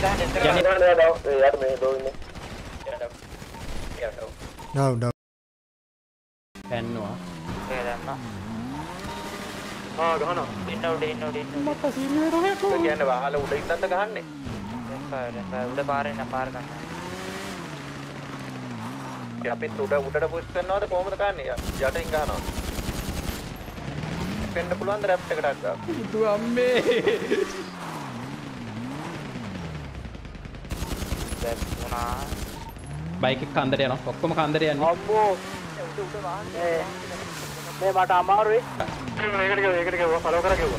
No. Penno. ගහනවා. ඉන්න. මට සීනියර් එකක් ඒ කියන්නේ වහල උඩ ඉඳන්ද ගහන්නේ. උඩ පාරේ නපාර ගන්න. අපිත් උඩට පුෂ් කරනවද කොහොමද ගන්නේ? යටින් ගහනවා. වෙන්න පුළුවන් ද රැප් එකකට අක්කා. ඉතු අම්මේ. දැක්ුණා. බයික් එක කන්දර යනවා. ඔක්කොම කන්දර යන්නේ. අම්මෝ. උඩ වාහනේ. මේ මට අමාරුයි. ඒකට ගියා ෆලෝ කරා කිව්වා.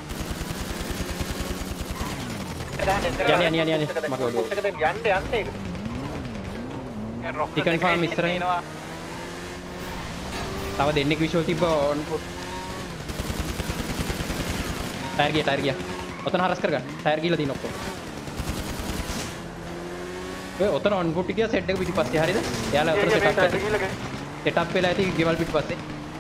යන්නේ මගේ ඔළුව. යන්න ඒක. ටිකන් ෆාම් ඉස්සරහින් තව දෙන්නෙක් විෂුවල් තිබ්බ ඔන් ටයර් ගියා ඔතන හරස් කරගන්න ටයර් ගිහලා තියෙන ඔක්කොම ඔය ඔතන ඔන් ෆුට් ගියා සෙට් එක පිටිපස්සේ හරියද එයාලා ඔතන සෙටප් වෙලා ඇති ගෙවල් පිටිපස්සේ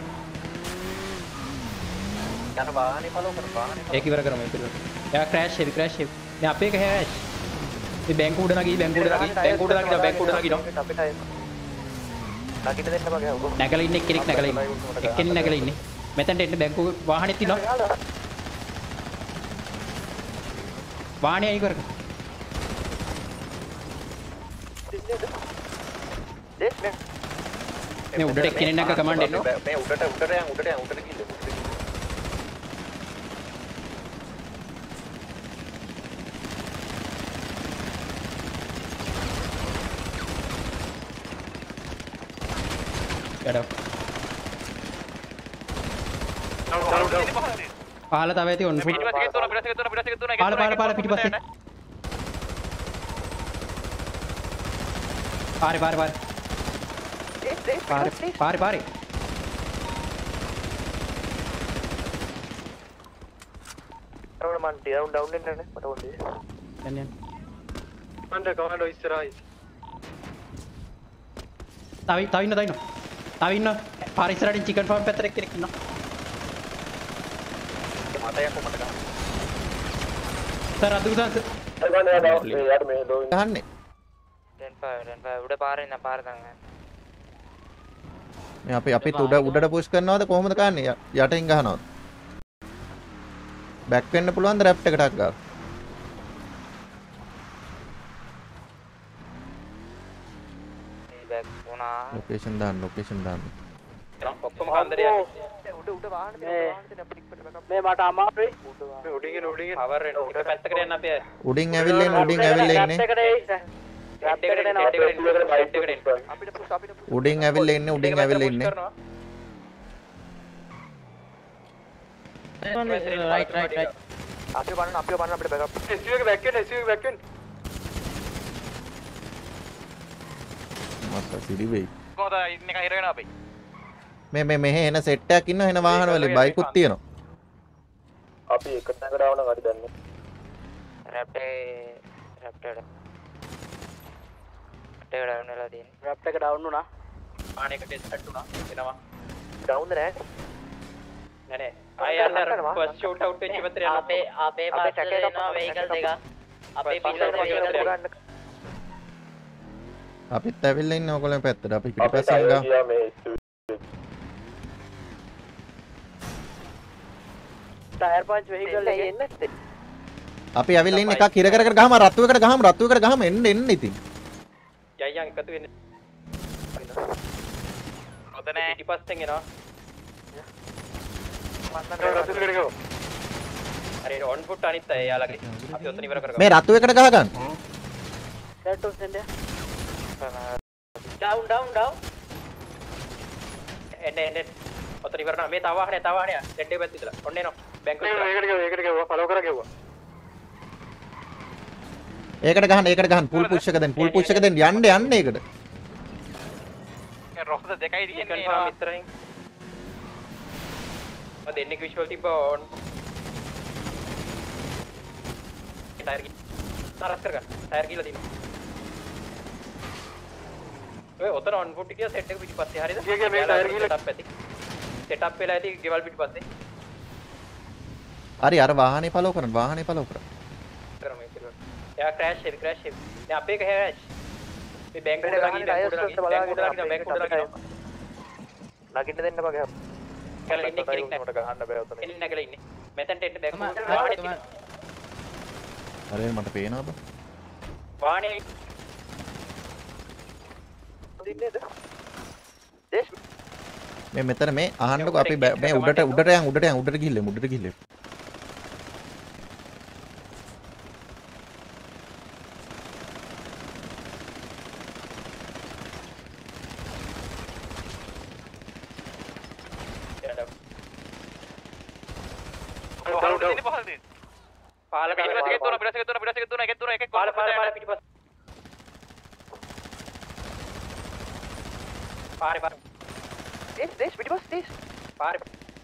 යන වාහනේ ෆලෝ කර වාහනේ ඒක ඉවර කරමු එයා ක්‍රෑෂ් හෙවි දැන් අපේ එක හැෂ් මේ බැංක උඩ නගිනවා අපිට නගිට දෙන්න බෑ ඔබ නැගලා ඉන්නේ එක්කෙනෙක් නැගලා ඉන්නේ මෙතනට එන්න බැංකු වාහනේ තියනවා වාහනේ අයි කරක මේ උඩට එක්කෙනෙක් නැග කමාන්ඩ් එන්න මේ උඩට ගිහින් පාල තව ඇති ඔන්න පාල පිටිපස්සේ පාරේ අරවල මන් ඩවුන් වෙන්නනේ මට ඕනේ යන්න මන්ද කවහඩ ඉස්සරහයි තව ඉන්න පාර ඉස්සරහින් චිකන් ෆාම් පැත්තට එක්කෙනෙක් ඉන්නවා මට යකෝ මට ගන්න සර් අදුසන්ස් යාර මේ ලෝ ගහන්නේ දැන් උඩ පාරේ නපාර ගන්න. මේ අපි උඩට පුෂ් කරනවද කොහොමද කරන්නේ? යටින් ගහනවද? බෑක් වෙන්න පුළුවන්ද රැප් එකට අක්කා? බෑක් වුණා. ලොකේෂන් දාන්න. ඔක්කොම කන්දර යන්නේ උඩ වාහනේ මේ මට අමාරුයි මේ උඩින් පවර් එක පැත්තකට යන්න අපි උඩින් ඇවිල්ලා ඉන්නේ උඩින් ඇවිල්ලා ඉන්නේ රයිට් අපිව බලන්න අපිට බෑකප් SU එක බෑක් වෙන්න මස්ස සිරි වෙයි කොහොමද ඉන්න එක හිර වෙනවා අපි මේ මෙහෙ එන සෙට් එකක් ඉන්නවා එන වාහන වල බයිකුත් තියෙනවා අපි එක තැනකට ආව නම් හරි දන්නේ රැප්ටර් ඩවුන් වෙලා තියෙනවා රැප් එක ඩවුන් වුණා ආන එක ටෙස්ට් වුණා එනවා ඩවුන්ද නෑ ආය යන්න ෆස්ට් ෂූට් අවුට් වෙච්ච පැත්තට යන්න අපේ පස්සේ දෙනවා වෙහිකල් දෙක අපේ පිටට වෙහිකල් දෙක අපිත් ඇවිල්ලා ඉන්නේ ඕගොල්ලෝ පැත්තට අපි පිටිපස්සෙන් ගා ටයර් පන්ච් වෙහිකල් එකේ එන්නේ අපි ඇවිල්ලා ඉන්නේ එකක් හිර කර ගහම රත්තු එකට ගහම එන්න ඉතින් යයන් එකතු වෙන්නේ ඔතන පිටිපස්සෙන් එනවා අර ඔන් ෆුට් අනිත් අය යාලගේ අපි ඔතන ඉවර කරගමු මේ රත්තු එකට ගහ ගන්න සෙට් ඔෆ් සෙන්ඩ් ඩවුන් එන්න ඔතන ඉවර නා මේ තව වාහනය දෙඩේ පැත්ත ඉතලා ඔන්න එනවා බැංකුව ඒකට ගෙවුවා ෆලෝ කරා ගෙවුවා ඒකට ගහන්න පුල් පුෂ් එක දෙන්න යන්න ඒකට රොක්ද දෙකයි තියෙන්නේ කන්ෆර්ම් ඉස්සරහින් මම දෙන්නෙක් විෂුවල් තිබ්බා ඔන් ටයර් තරස් කරගන්න ටයර් ගිහලා තියෙනවා ඔය ඔතන ඔන් ෆුට් ගියා සෙට් එක පිටිපස්සේ හරියද ගියා මේ ටයර් ගිහලා සෙටප් වෙලා ඇති ගෙවල් පිටිපස්සේ හරි අර වාහනේ ෆලෝ කරන්න කරමු ඒක යා ක්‍රෑෂ් එක දැන් අපේ එක ක්‍රෑෂ් මේ බැංක් උඩ නගින්න නගින්න දෙන්න බගේ කියලා ඉන්නේ කෙනෙක් නැහැ ගහන්න බෑ උතන එන්න නැගලා ඉන්නේ මෙතනට එන්න බැංක් අරේ මට පේනවා බා වාහනේ දින්නේද දේශ් මේ මෙතන මේ අහන්නකෝ අපි මේ උඩට ගිහිල්ලා පාල පිටිපස්ස පාල පිටිපස්ස පාරේ දේශ් පිටිපස්ස දේශ් පාරේ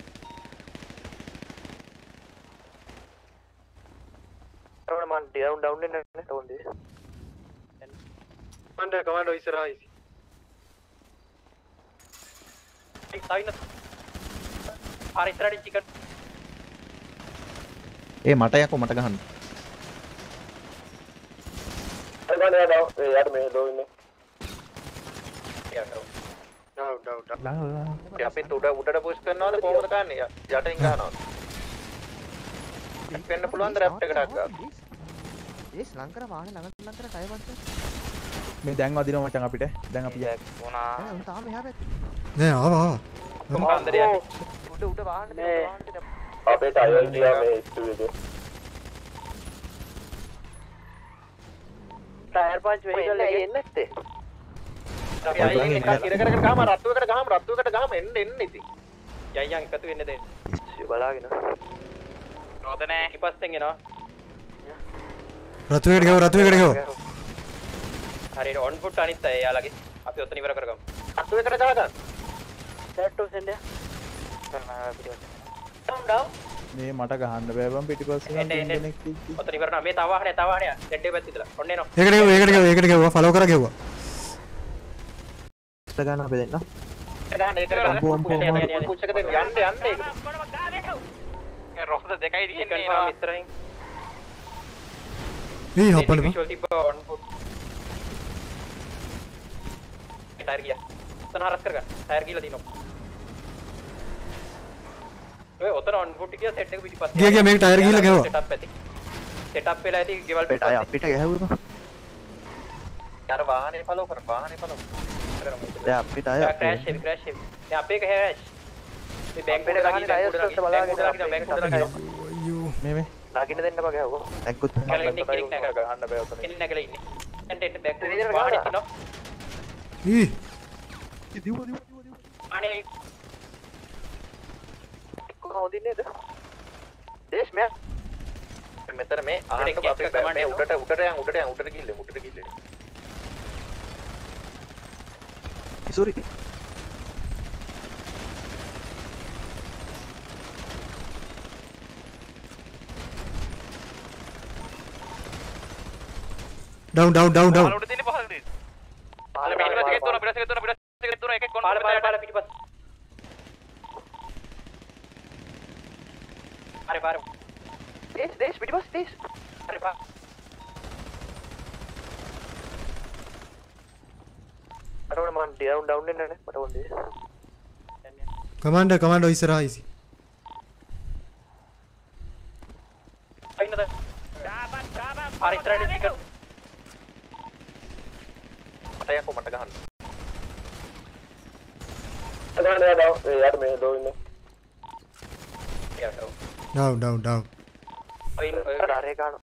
අරවන මන් ඩවුන් වෙන්න නේ තෝන් දේශ් කමාන්ඩෝ ඉස්සරහා ඉසි තවින්න පාරේ ඉස්සරහින් චිකන් ඒ මට යකෝ මට ගහන්න යාට මේ ලෝ ඉන්නේ අපි උඩට පුෂ් කරනවද කොහොමද කරන්නේ යටින් ගහනවද වෙන්න පුළුවන් ද රැප් එකකට ගන්න දේශ් ලංකර වාහනේ ළඟට ලංකර ටයර් පන්සර් මේ දැන් වදිනවා මචං අපිට දැන් අපි වුණා තාම එහා පැත්තේ නෑ ආවා කොම්බන්දර යන්නේ උඩ වාහනේ අපේ ටයර් ගියා මේ ස්ටුඩියෝ එකේ ටයර් පන්ච් වෙහිකල් එකේ එන්නේ නැත්තේ අපි අයියෙන් එකක් ඉර කර ගහම රත්තුවකට ගහම එන්න ඉතින් යයියන් එකතු වෙන්න දෙන්න බලාගෙන රෝද නැහැ ඉපස්සෙන් එනවා රතුවේකට ගව හරියට ඔන් ෆුට් අනිත් අය යාලගේ අපි ඔතන ඉවර කරගමු රත්තුවකට ගහ ගන්න සෙට් ටු සෙන්ඩ් ඩවුන් මේ මට ගහන්න බෑ බම් පිටිපස්සේ එන්න ඔතන ඉවර කරනවා මේ තව වාහනේ දෙඩේ පැත්ත ඉඳලා ඔන්න එනවා ඒකට ගෙවුවා ෆලෝ කර ගෙවුවා ගන්න අපි දෙන්න ගහන්න ඒක කරලා පුෂ් එක දෙන්න යන්න රෝද දෙකයි දින්නේ කන්ෆර්ම් ඉස්සරහින් මේ හොප්පන්න බා විෂුවල් තිබ්බ ඔන් ෆුට් ටයර් ගියා ඔතන හරස් කරගන්න ටයර් ගිහලා දිනනවා ඔය ඔතන ඔන් ෆුට් ගියා සෙට් එක පිටිපස්සේ ගියා මේක ටයර් ගිහලා ගෙවුවා සෙටප් ඇති සෙටප් වෙලා ඇති ගෙවල් ටයර් අපිට ගැහුවා අර වාහනේ ෆලෝ කර දැන් අපිට අය ක්‍රෑෂ් එක දැන් අපේ එක ක්‍රෑෂ් මේ බැංක් එකට ගිහින් බැංක් උඩට අයියෝ මේ නගින්න දෙන්න බගේ හවෝ දැක්කුත් ගහන්න බෑ ඔතන එන්න නැගලා ඉන්නේ එන්න බැංක් වාහනේ තිනවා ඊ අනේ කොහොමද ඉන්නේද දේශ් මෙයා මෙතන මේ අහන්නකෝ අපි මේ උඩට ගිහිල්ලා සෝරි ඩවුන් උඩ දෙන්නේ පහළ දෙන්න පාල පිටිපස්ස එකක් එකක් කොන් පාල පිටිපස්ස අර පාර දේශ් පිටිපස්ස දේශ් අර පාර අරවන මන් ඩවුන් වෙන්න නේ මට ඕනේ කමාන්ඩර් ඉස්සරහා ඉසි අයින්නද අර ඉස්සරහින් චිකන් මට යකෝ මට ගහන්න යාට මේ ලෝ ඉන්නේ ඩවුන් ඔය ඩාරේ ගන්න